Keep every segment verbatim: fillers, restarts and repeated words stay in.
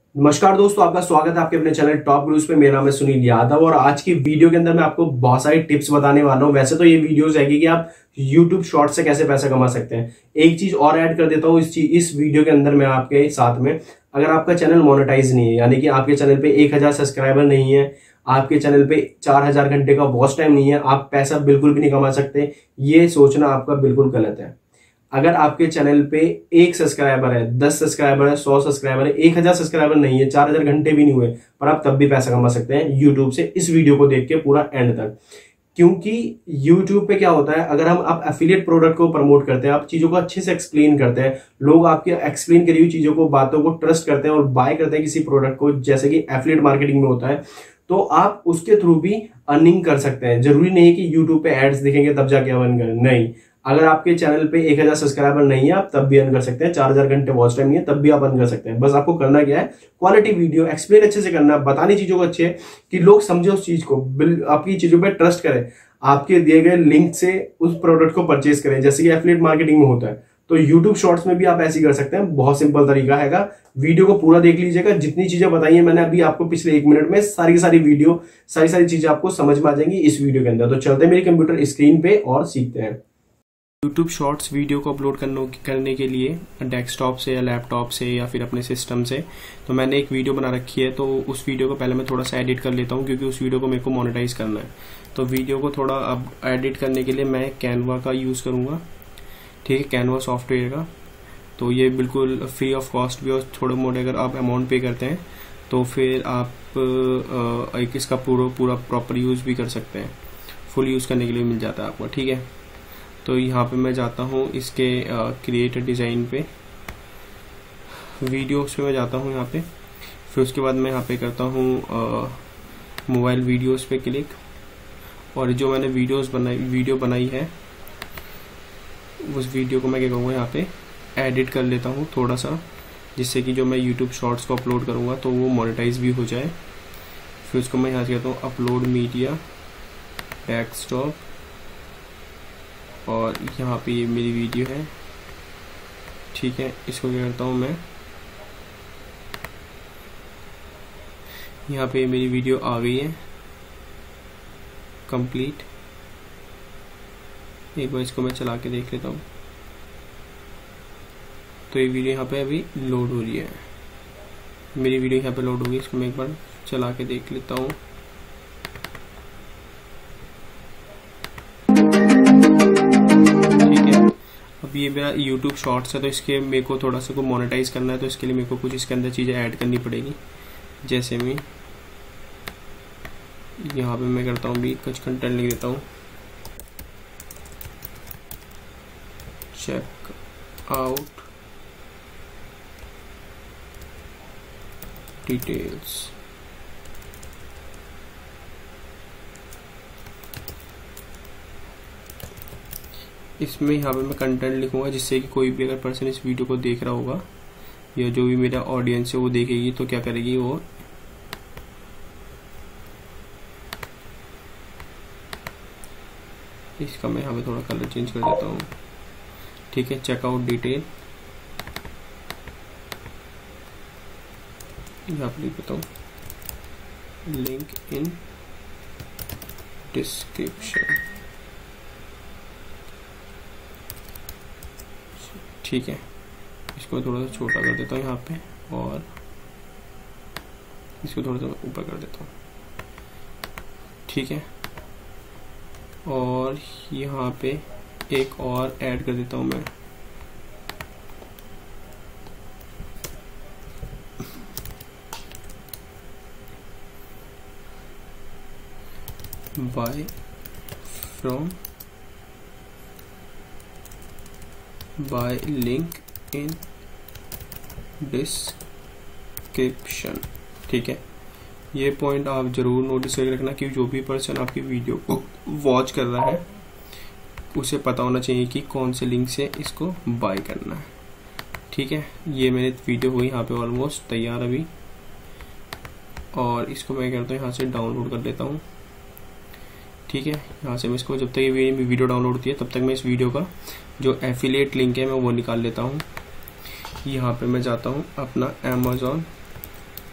नमस्कार दोस्तों, आपका स्वागत है आपके अपने चैनल टॉप गुरुज पे। मेरा नाम है सुनील यादव और आज की वीडियो के अंदर मैं आपको बहुत सारी टिप्स बताने वाला हूं। वैसे तो ये वीडियोस है कि आप यूट्यूब शॉर्ट से कैसे पैसा कमा सकते हैं। एक चीज और ऐड कर देता हूं इस चीज इस वीडियो के अंदर मैं आपके साथ में, अगर आपका चैनल मोनेटाइज नहीं है, यानी कि आपके चैनल पे एक हजार सब्सक्राइबर नहीं है, आपके चैनल पे चार हजार घंटे का वॉच टाइम नहीं है, आप पैसा बिल्कुल भी नहीं कमा सकते, ये सोचना आपका बिल्कुल गलत है। अगर आपके चैनल पे एक सब्सक्राइबर है, दस सब्सक्राइबर है, सौ सब्सक्राइबर है, एक हजार सब्सक्राइबर नहीं है, चार हजार घंटे भी नहीं हुए, पर आप तब भी पैसा कमा सकते हैं यूट्यूब से। इस वीडियो को देख के पूरा एंड तक, क्योंकि यूट्यूब पे क्या होता है, अगर हम आप एफिलिएट प्रोडक्ट को प्रमोट करते हैं, आप चीजों को अच्छे से एक्सप्लेन करते हैं, लोग आपके एक्सप्लेन करी हुई चीजों को, बातों को ट्रस्ट करते हैं और बाय करते हैं किसी प्रोडक्ट को, जैसे कि एफिलिएट मार्केटिंग में होता है, तो आप उसके थ्रू भी अर्निंग कर सकते हैं। जरूरी नहीं कि यूट्यूब पे एड्स दिखेंगे तब जाके अर्न करें, नहीं। अगर आपके चैनल पे एक हजार सब्सक्राइबर नहीं है, आप तब भी अर्न कर सकते हैं। चार हजार घंटे वॉच टाइम नहीं है, तब भी आप अर्न कर सकते हैं। बस आपको करना क्या है, क्वालिटी वीडियो एक्सप्लेन अच्छे से करना है, बतानी चीजों को अच्छे है कि लोग समझे उस चीज को, आपकी चीजों पे ट्रस्ट करें, आपके दिए गए लिंक से उस प्रोडक्ट को परचेज करें, जैसे कि एफिलिएट मार्केटिंग में होता है। तो यूट्यूब शॉर्ट्स में भी आप ऐसे ही कर सकते हैं। बहुत सिंपल तरीका हैगा। वीडियो को पूरा देख लीजिएगा। जितनी चीजें बताई है मैंने अभी आपको पिछले एक मिनट में, सारी की सारी वीडियो सारी सारी चीजें आपको समझ में आ जाएंगी इस वीडियो के अंदर। तो चलते हैं मेरी कंप्यूटर स्क्रीन पे और सीखते हैं। यूट्यूब शॉर्ट्स वीडियो को अपलोड करने के लिए डेस्कटॉप से या लैपटॉप से या फिर अपने सिस्टम से, तो मैंने एक वीडियो बना रखी है। तो उस वीडियो को पहले मैं थोड़ा सा एडिट कर लेता हूँ, क्योंकि उस वीडियो को मेरे को मोनेटाइज करना है। तो वीडियो को थोड़ा अब एडिट करने के लिए मैं कैनवा का यूज़ करूँगा, ठीक है, कैनवा सॉफ्टवेयर का। तो ये बिल्कुल फ्री ऑफ कॉस्ट भी, और थोड़े मोटे अगर आप अमाउंट पे करते हैं तो फिर आप एक इसका पूरा पूरा प्रॉपर यूज़ भी कर सकते हैं, फुल यूज़ करने के लिए मिल जाता है आपको, ठीक है। तो यहाँ पे मैं जाता हूँ इसके क्रिएट डिज़ाइन पे, वीडियोस पे मैं जाता हूँ यहाँ पे। फिर उसके बाद मैं यहाँ पे करता हूँ मोबाइल वीडियोस पे क्लिक, और जो मैंने वीडियोस बनाई वीडियो बनाई है उस वीडियो को मैं क्या करूँगा, यहाँ पे एडिट कर लेता हूँ थोड़ा सा, जिससे कि जो मैं यूट्यूब शॉर्ट्स को अपलोड करूँगा तो वो मोनेटाइज भी हो जाए। फिर उसको मैं यहाँ से कहता हूँ अपलोड मीडिया डेस्कटॉप, और यहाँ पे ये मेरी वीडियो है, ठीक है। इसको क्या करता हूँ मैं, यहाँ पे मेरी वीडियो आ गई है कंप्लीट। एक बार इसको मैं चला के देख लेता हूँ। तो ये वीडियो यहाँ पे अभी लोड हो रही है, मेरी वीडियो यहाँ पे लोड हो गई। इसको मैं एक बार चला के देख लेता हूँ। अब ये मेरा YouTube शॉर्ट्स है, तो इसके मेरे को थोड़ा सा को मोनेटाइज करना है, तो इसके लिए मेरे को कुछ इसके अंदर चीज़ें ऐड करनी पड़ेगी। जैसे मैं यहाँ पे मैं करता हूँ भी कुछ कंटेंट लिख देता हूँ, चेक आउट डिटेल्स। इसमें यहाँ पे मैं कंटेंट लिखूंगा, जिससे कि कोई भी अगर पर्सन इस वीडियो को देख रहा होगा, या जो भी मेरा ऑडियंस है वो देखेगी, तो क्या करेगी वो इसका मैं यहाँ पे थोड़ा कलर चेंज कर देता हूँ, ठीक है। चेकआउट डिटेल यहाँ पे लिख देता हूँ, लिंक इन डिस्क्रिप्शन, ठीक है। इसको थोड़ा सा छोटा कर देता हूँ यहाँ पे, और इसको थोड़ा सा ऊपर कर देता हूँ, ठीक है। और यहाँ पे एक और ऐड कर देता हूँ मैं, buy from buy link in description, ठीक है। ये पॉइंट आप जरूर नोटिस करके रखना कि जो भी पर्सन आपकी वीडियो को वॉच कर रहा है उसे पता होना चाहिए कि कौन से लिंक से इसको बाय करना है, ठीक है। ये मेरी वीडियो हुई यहाँ पे ऑलमोस्ट तैयार अभी, और इसको मैं करता हूँ यहाँ से डाउनलोड कर लेता हूँ, ठीक है। यहाँ से मैं इसको, जब तक ये वीडियो डाउनलोड होती है तब तक मैं इस वीडियो का जो एफिलिएट लिंक है मैं वो निकाल लेता हूँ। यहाँ पे मैं जाता हूँ अपना अमेज़ॉन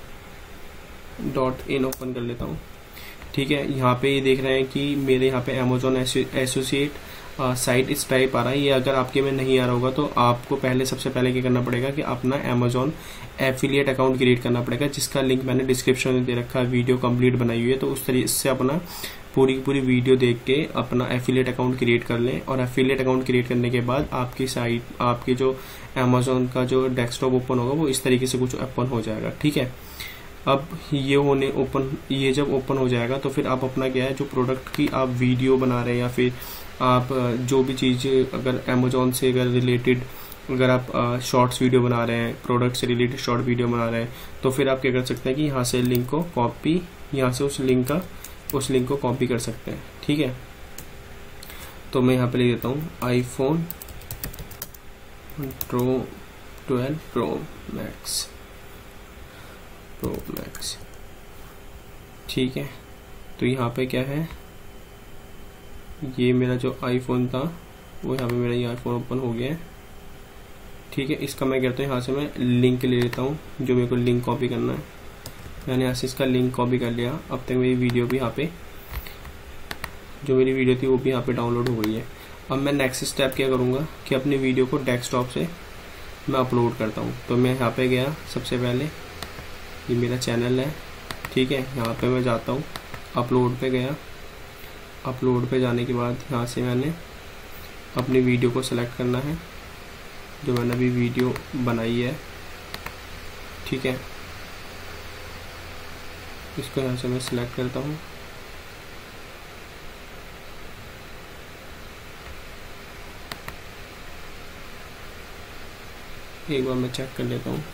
डॉट इन ओपन कर लेता हूँ। ठीक है, यहाँ पे ये देख रहे हैं कि मेरे यहाँ पे अमेजोन एसोसिएट साइट इस टाइप आ रहा है। ये अगर आपके में नहीं आ रहा होगा तो आपको पहले सबसे पहले क्या करना पड़ेगा कि अपना अमेजोन एफिलिएट अकाउंट क्रिएट करना पड़ेगा, जिसका लिंक मैंने डिस्क्रिप्शन में दे रखा है। वीडियो कंप्लीट बनाई हुई है, तो उस तरीके से अपना पूरी की पूरी वीडियो देख के अपना एफिलिएट अकाउंट क्रिएट कर लें। और एफिलिएट अकाउंट क्रिएट करने के बाद आपकी साइट, आपकी जो अमेजोन का जो डेस्कटॉप ओपन होगा वो इस तरीके से कुछ ओपन हो जाएगा। ठीक है, अब ये होने ओपन ये जब ओपन हो जाएगा तो फिर आप अपना क्या है, जो प्रोडक्ट की आप वीडियो बना रहे हैं या फिर आप जो भी चीज़ अगर अमेजोन से अगर रिलेटेड अगर आप शॉर्ट्स वीडियो बना रहे हैं, प्रोडक्ट से रिलेटेड शॉर्ट वीडियो बना रहे हैं, तो फिर आप क्या कर सकते हैं कि यहाँ से लिंक को कॉपी, यहाँ से उस लिंक का उस लिंक को कॉपी कर सकते हैं। ठीक है, तो मैं यहाँ पे लिख देता हूँ iPhone pro twelve pro max pro max. ठीक है, तो यहाँ पे क्या है, ये मेरा जो आईफोन था वो यहाँ पे मेरा ये आईफोन ओपन हो गया है। ठीक है, इसका मैं कहता हूँ यहाँ से मैं लिंक ले लेता हूँ, जो मेरे को लिंक कॉपी करना है। मैंने यहाँ से इसका लिंक कॉपी कर लिया। अब तक मेरी वीडियो भी यहाँ पे, जो मेरी वीडियो थी वो भी यहाँ पे डाउनलोड हो गई है। अब मैं नेक्स्ट स्टेप क्या करूँगा कि अपनी वीडियो को डेस्कटॉप से मैं अपलोड करता हूँ। तो मैं यहाँ पे गया, सबसे पहले ये मेरा चैनल है। ठीक है, यहाँ पे मैं जाता हूँ, अपलोड पे गया। अपलोड पे जाने के बाद यहाँ से मैंने अपनी वीडियो को सिलेक्ट करना है, जो मैंने अभी वीडियो बनाई है। ठीक है, इसको यहाँ से मैं सिलेक्ट करता हूँ। एक बार मैं चेक कर लेता हूँ।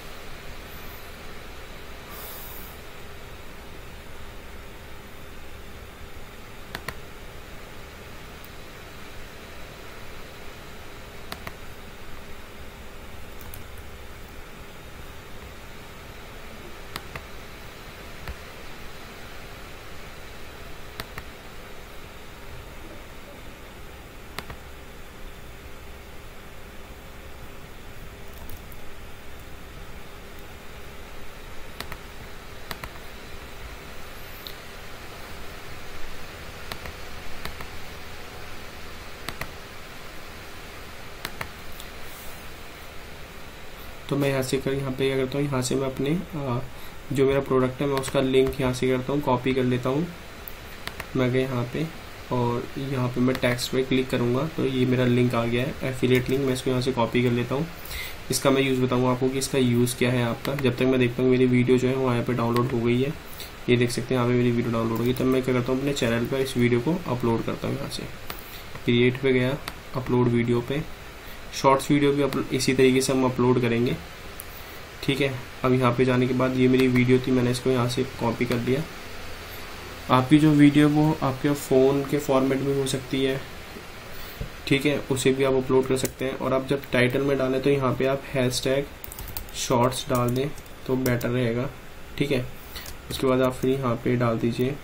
तो मैं यहाँ से कर यहाँ पे क्या करता हूँ, यहाँ से मैं अपने आ, जो मेरा प्रोडक्ट है मैं उसका लिंक यहाँ से करता हूँ, कॉपी कर लेता हूँ। मैं गया यहाँ पे और यहाँ पे मैं टेक्स्ट पे क्लिक करूँगा तो ये मेरा लिंक आ गया है, एफिलिएट लिंक। मैं इसको यहाँ से कॉपी कर लेता हूँ। इसका मैं यूज़ बताऊँगा आपको कि इसका यूज़ क्या है आपका। जब तक मैं देखता हूँ मेरी वीडियो जो है वो यहाँ पर डाउनलोड हो गई है, ये देख सकते हैं यहाँ पर मेरी वीडियो डाउनलोड होगी। तब मैं क्या करता हूँ, अपने चैनल पर इस वीडियो को अपलोड करता हूँ। यहाँ से क्रिएट पे गया, अपलोड वीडियो पे, शॉर्ट्स वीडियो भी इसी तरीके से हम अपलोड करेंगे। ठीक है, अब यहाँ पे जाने के बाद ये मेरी वीडियो थी, मैंने इसको यहाँ से कॉपी कर लिया। आपकी जो वीडियो वो आपके फ़ोन के फॉर्मेट में हो सकती है। ठीक है, उसे भी आप अपलोड कर सकते हैं। और आप जब टाइटल में डालें तो यहाँ पे आप हैशटैग शॉर्ट्स डाल दें तो बेटर रहेगा। ठीक है, उसके बाद आप फिर यहाँ पे डाल दीजिए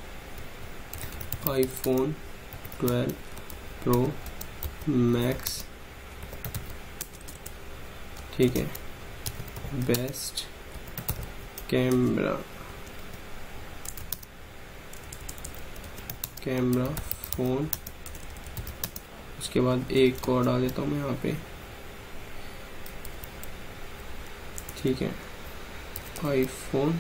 आईफोन ट्वेल्व प्रो मैक्स। ठीक है, बेस्ट कैमरा कैमरा फोन। उसके बाद एक और डाल देता हूँ मैं यहाँ पे। ठीक है, आईफोन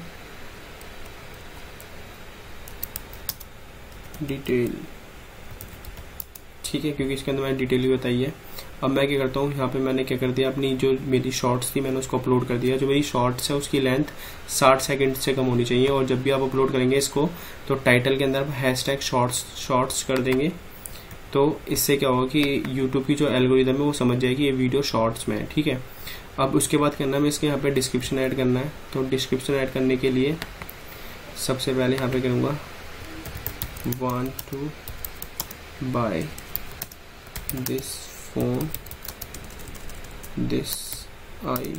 डिटेल। ठीक है, क्योंकि इसके अंदर मैंने डिटेल भी बताई है। अब मैं क्या करता हूँ, यहाँ पे मैंने क्या कर दिया, अपनी जो मेरी शॉर्ट्स थी मैंने उसको अपलोड कर दिया। जो मेरी शॉर्ट्स है उसकी लेंथ साठ सेकंड से कम होनी चाहिए। और जब भी आप अपलोड करेंगे इसको तो टाइटल के अंदर आप हैशटैग शॉर्ट्स शॉर्ट्स कर देंगे। तो इससे क्या होगा कि यूट्यूब की जो एल्गोरिदम है वो समझ जाएगी ये वीडियो शॉर्ट्स में है। ठीक है, अब उसके बाद करना है इसके यहाँ पे डिस्क्रिप्शन ऐड करना है। तो डिस्क्रिप्शन ऐड करने के लिए सबसे पहले यहाँ पे करूँगा want to buy this phone this I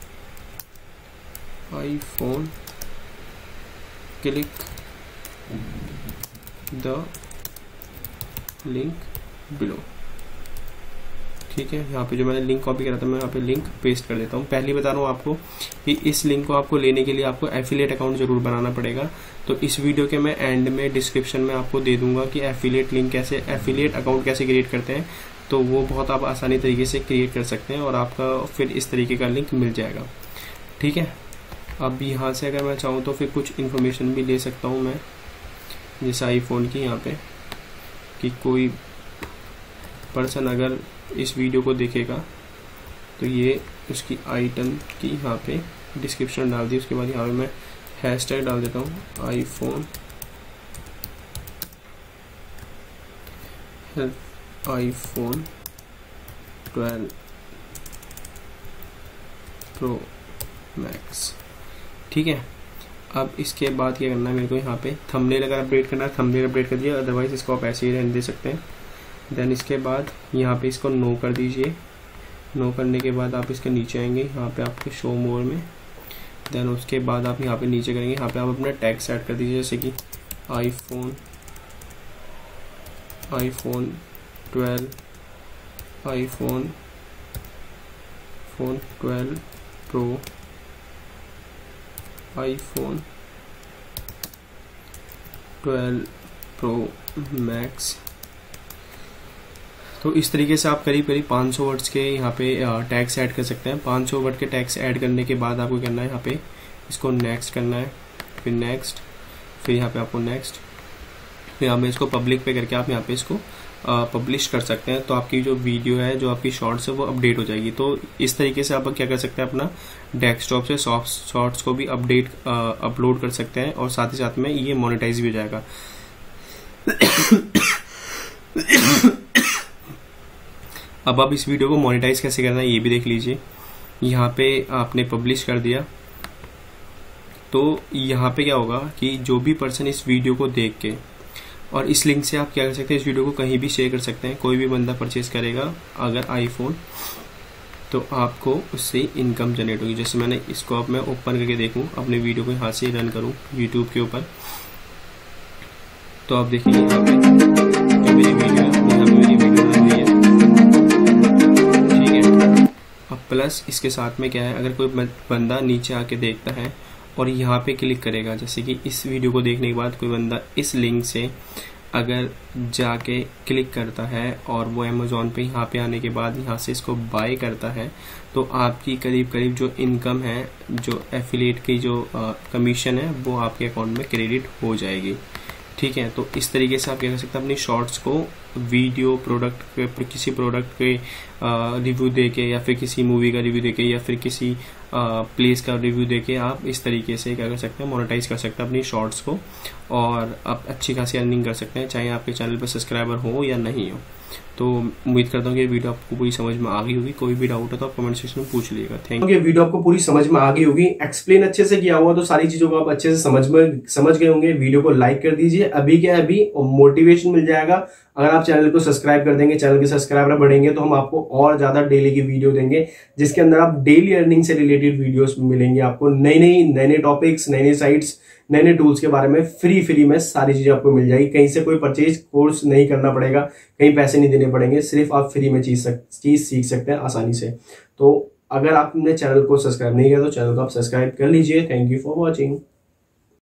iPhone click the link below. ठीक है, यहाँ पे जो मैंने लिंक कॉपी करा था मैं यहाँ पे लिंक पेस्ट कर देता हूँ। पहले बता रहा हूँ आपको कि इस लिंक को आपको लेने के लिए आपको एफिलिएट अकाउंट जरूर बनाना पड़ेगा। तो इस वीडियो के मैं एंड में डिस्क्रिप्शन में आपको दे दूंगा कि एफिलिएट लिंक कैसे एफिलिएट अकाउंट कैसे क्रिएट करते हैं। तो वो बहुत आप आसानी तरीके से क्रिएट कर सकते हैं और आपका फिर इस तरीके का लिंक मिल जाएगा। ठीक है, अब यहाँ से अगर मैं चाहूँ तो फिर कुछ इन्फॉर्मेशन भी ले सकता हूँ मैं, जैसे आईफोन की यहाँ पे कि कोई पर्सन अगर इस वीडियो को देखेगा तो ये उसकी आइटम की यहाँ पे डिस्क्रिप्शन डाल दी। उसके बाद यहाँ पे मैं हैशटैग डाल देता हूँ iPhone iPhone twelve pro max. ठीक है, अब इसके बाद क्या करना है मेरे को, यहाँ पे थंबनेल अगर अपडेट करना है थंबनेल अपडेट कर दिया, अदरवाइज इसको आप ऐसे ही रहने दे सकते हैं। देन इसके बाद यहाँ पे इसको नो कर दीजिए। नो करने के बाद आप इसके नीचे आएंगे, यहाँ पे आपके शो मोर में। देन उसके बाद आप यहाँ पे नीचे करेंगे, यहाँ पे आप अपना टैग सेट कर दीजिए, जैसे कि iPhone iPhone twelve iPhone phone twelve pro iPhone twelve pro max. तो इस तरीके से आप करीब करीब पाँच सौ वर्ड्स के यहाँ पे टैग्स ऐड कर सकते हैं। पाँच सौ वर्ड के टैग्स ऐड करने के बाद आपको करना है यहाँ पे इसको नेक्स्ट करना है, फिर नेक्स्ट, फिर यहाँ पे आपको नेक्स्ट, फिर यहाँ पे इसको पब्लिक पे करके आप यहाँ पे इसको पब्लिश कर सकते हैं। तो आपकी जो वीडियो है, जो आपकी शॉर्ट्स है वो अपडेट हो जाएगी। तो इस तरीके से आप क्या कर सकते हैं, अपना डेस्कटॉप से शॉर्ट्स को भी अपडेट अपलोड कर सकते हैं और साथ ही साथ में ये मोनेटाइज भी हो जाएगा। अब आप इस वीडियो को मोनेटाइज कैसे करना है ये भी देख लीजिए। यहाँ पे आपने पब्लिश कर दिया तो यहाँ पे क्या होगा कि जो भी पर्सन इस वीडियो को देख के, और इस लिंक से आप क्या कर सकते हैं, इस वीडियो को कहीं भी शेयर कर सकते हैं। कोई भी बंदा परचेज करेगा अगर आईफोन, तो आपको उससे इनकम जनरेट होगी। जैसे मैंने इसको अब मैं ओपन करके देखूं, अपने वीडियो को यहाँ से रन करूं यूट्यूब के ऊपर, तो आप देखिए यहाँ पे जो मेरी वीडियो है, यहाँ पे मेरी वीडियो रन हुई है। ठीक है, अब प्लस इसके साथ में क्या है, अगर कोई बंदा नीचे आके देखता है और यहाँ पे क्लिक करेगा, जैसे कि इस वीडियो को देखने के बाद कोई बंदा इस लिंक से अगर जाके क्लिक करता है और वो अमेज़ॉन पे यहाँ पे आने के बाद यहाँ से इसको बाय करता है, तो आपकी करीब करीब जो इनकम है, जो एफिलिएट की जो कमीशन है, वो आपके अकाउंट में क्रेडिट हो जाएगी। ठीक है, तो इस तरीके से आप क्या कर सकते हैं, अपनी शॉर्ट्स को वीडियो प्रोडक्ट के, किसी प्रोडक्ट के रिव्यू देके या फिर किसी मूवी का रिव्यू देके या फिर किसी प्लेस का रिव्यू देके आप इस तरीके से क्या कर सकते हैं, मोनेटाइज कर सकते हैं अपनी शॉर्ट्स को और आप अच्छी खासी अर्निंग कर सकते हैं, चाहे आपके चैनल पर सब्सक्राइबर हो या नहीं हो। तो उम्मीद करता हूँ कि ये वीडियो आपको पूरी समझ में आ गई होगी। कोई भी डाउट है तो आप कमेंट सेक्शन में पूछ लीजिएगा। Thank you. ये वीडियो आपको पूरी समझ में आ गई होगी, एक्सप्लेन अच्छे से किया हुआ, तो सारी चीजों को आप अच्छे से समझ में समझ गए होंगे। वीडियो को लाइक कर दीजिए अभी के अभी, मोटिवेशन मिल जाएगा। अगर आप चैनल को सब्सक्राइब कर देंगे, चैनल के सब्सक्राइबर बढ़ेंगे, तो हम आपको और ज्यादा डेली की वीडियो देंगे, जिसके अंदर आप डेली अर्निंग से रिलेटेड वीडियोस मिलेंगे आपको। नई नई नए नए टॉपिक्स, नए नए साइट्स, नए नए टूल्स के बारे में फ्री फ्री में सारी चीजें आपको मिल जाएगी। कहीं से कोई परचेज कोर्स नहीं करना पड़ेगा, कहीं पैसे नहीं देने पड़ेंगे, सिर्फ आप फ्री में चीज चीज सीख सकते हैं आसानी से। तो अगर आपने चैनल को सब्सक्राइब नहीं किया तो चैनल को आप सब्सक्राइब कर लीजिए। Thank you for watching.